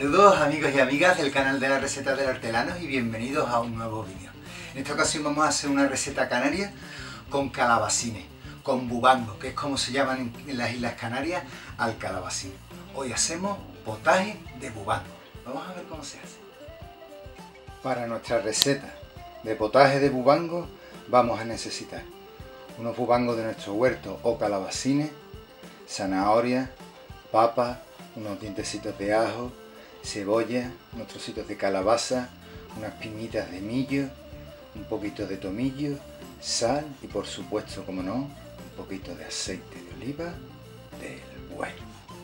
Saludos amigos y amigas del canal de la receta de hortelanos y bienvenidos a un nuevo vídeo. En esta ocasión vamos a hacer una receta canaria con calabacines, con bubango, que es como se llaman en las Islas Canarias al calabacín. Hoy hacemos potaje de bubango. Vamos a ver cómo se hace. Para nuestra receta de potaje de bubango vamos a necesitar unos bubangos de nuestro huerto o calabacines, zanahoria, papa, unos dientecitos de ajo, cebolla, unos trocitos de calabaza, unas pimitas de millo, un poquito de tomillo, sal y por supuesto, como no, un poquito de aceite de oliva del bueno.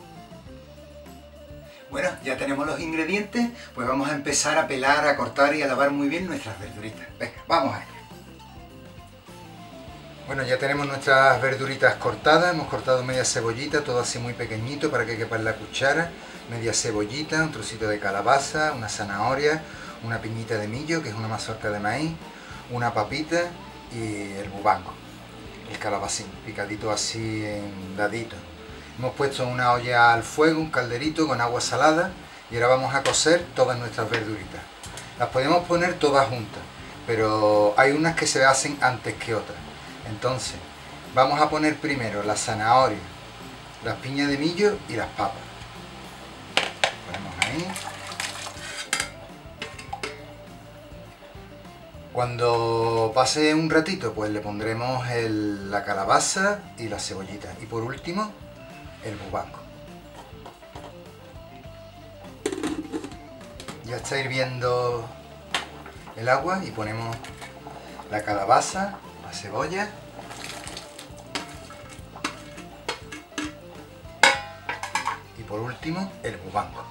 Bueno, ya tenemos los ingredientes, pues vamos a empezar a pelar, a cortar y a lavar muy bien nuestras verduritas. Venga, vamos allá. Bueno, ya tenemos nuestras verduritas cortadas, hemos cortado media cebollita, todo así muy pequeñito para que quepa en la cuchara, media cebollita, un trocito de calabaza, una zanahoria, una piñita de millo, que es una mazorca de maíz, una papita y el bubango, el calabacín, picadito así en daditos. Hemos puesto una olla al fuego, un calderito con agua salada y ahora vamos a cocer todas nuestras verduritas. Las podemos poner todas juntas, pero hay unas que se hacen antes que otras. Entonces, vamos a poner primero la zanahoria, las piñas de millo y las papas. Ponemos ahí. Cuando pase un ratito, pues le pondremos la calabaza y la cebollita. Y por último, el bubango. Ya está hirviendo el agua y ponemos la calabaza, la cebolla y por último el bubango.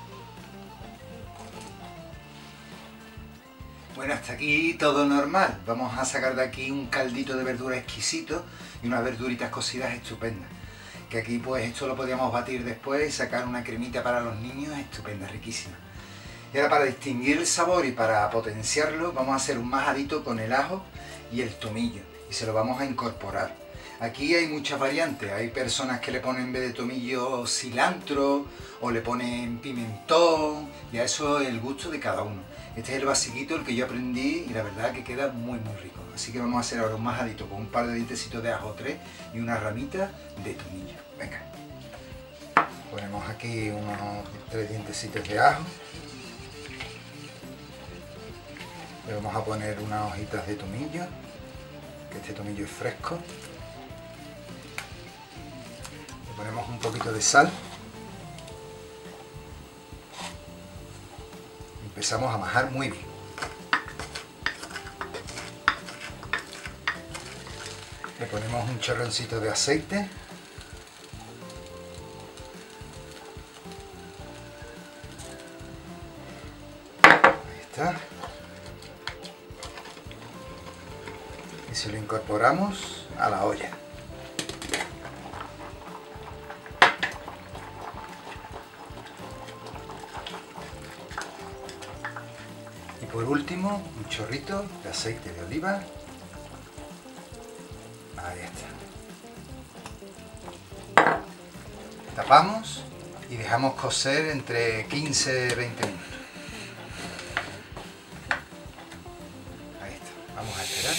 Bueno, hasta aquí todo normal. Vamos a sacar de aquí un caldito de verdura exquisito y unas verduritas cocidas estupendas. Que aquí pues esto lo podíamos batir después y sacar una cremita para los niños estupenda, riquísima. Y ahora para distinguir el sabor y para potenciarlo vamos a hacer un majadito con el ajo y el tomillo y se lo vamos a incorporar. Aquí hay muchas variantes, hay personas que le ponen en vez de tomillo cilantro o le ponen pimentón, y a eso es el gusto de cada uno. Este es el basiquito, el que yo aprendí y la verdad que queda muy rico. Así que vamos a hacer ahora un majadito con un par de dientecitos de ajo 3 y una ramita de tomillo. Venga. Ponemos aquí unos 3 dientecitos de ajo. Le vamos a poner unas hojitas de tomillo, que este tomillo es fresco. Le ponemos un poquito de sal. Empezamos a majar muy bien. Le ponemos un chorroncito de aceite. Ahí está. Y se lo incorporamos a la olla. Y por último, un chorrito de aceite de oliva. Ahí está. Tapamos y dejamos cocer entre 15 y 20 minutos. Ahí está. Vamos a esperar.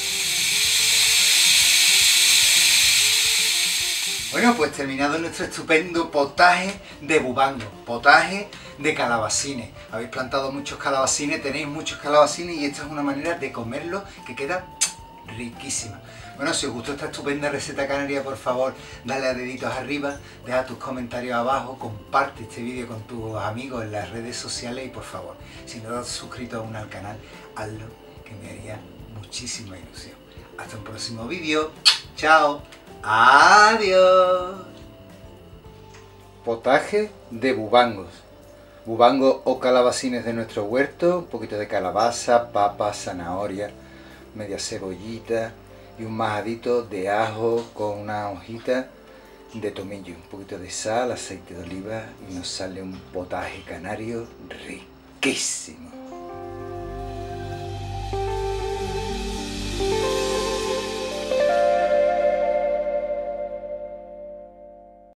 Bueno, pues terminado nuestro estupendo potaje de bubango, potaje de calabacines. Habéis plantado muchos calabacines, tenéis muchos calabacines y esta es una manera de comerlo que queda riquísima. Bueno, si os gustó esta estupenda receta canaria, por favor, dale a deditos arriba, deja tus comentarios abajo, comparte este vídeo con tus amigos en las redes sociales y por favor, si no te has suscrito aún al canal, hazlo, que me haría muchísima ilusión. Hasta un próximo vídeo. ¡Chao! ¡Adiós! Potaje de bubangos. Bubango o calabacines de nuestro huerto, un poquito de calabaza, papa, zanahoria, media cebollita y un majadito de ajo con una hojita de tomillo, un poquito de sal, aceite de oliva y nos sale un potaje canario riquísimo.